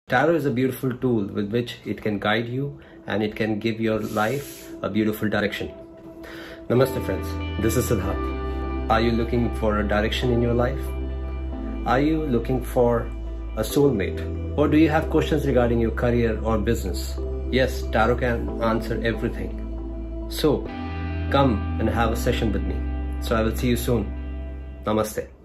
Tarot is a beautiful tool with which it can guide you and it can give your life a beautiful direction. Namaste friends, this is Siddharth. Are you looking for a direction in your life? Are you looking for a soulmate? Or do you have questions regarding your career or business? Yes, Tarot can answer everything. So, come and have a session with me. So I will see you soon. Namaste.